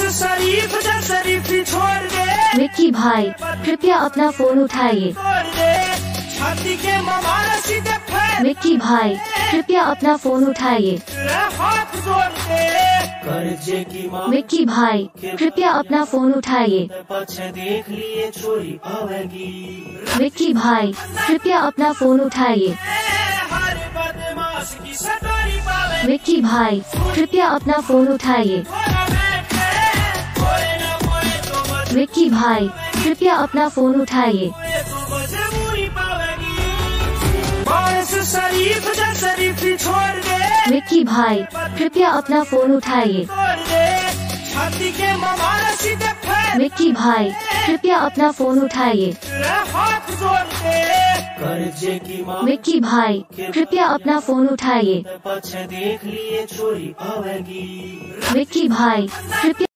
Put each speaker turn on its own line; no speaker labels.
शरीफ जा शरीफी छोड़ दे।
विक्की भाई कृपया अपना फोन उठाइए।
छाती के ममारा सीधे फेंक।
विक्की भाई कृपया अपना फोन उठाइए।
हाथ जोड़ दे। कर्जे की माँ।
विक्की भाई कृपया अपना फोन उठाइए।
पीछे देख लिए चोरी आवेगी।
विक्की भाई कृपया अपना फोन उठाइए।
हर बदमाश की सटारी पावे।
विक्की भाई कृपया अपना फोन उठाइए। विक्की भाई कृपया अपना फोन उठाइए।
शरीफ जा शरीफी छोड़ दे।
विक्की भाई कृपया अपना फोन उठाइए।
छाती के ममारा सीधे फेंक।
विक्की भाई कृपया अपना फोन उठाइए।
हाथ जोड़ दे। कर्जे की माँ।
विक्की भाई कृपया अपना फोन उठाइए।
पीछे देख लिए चोरी आवेगी।
विक्की भाई कृपया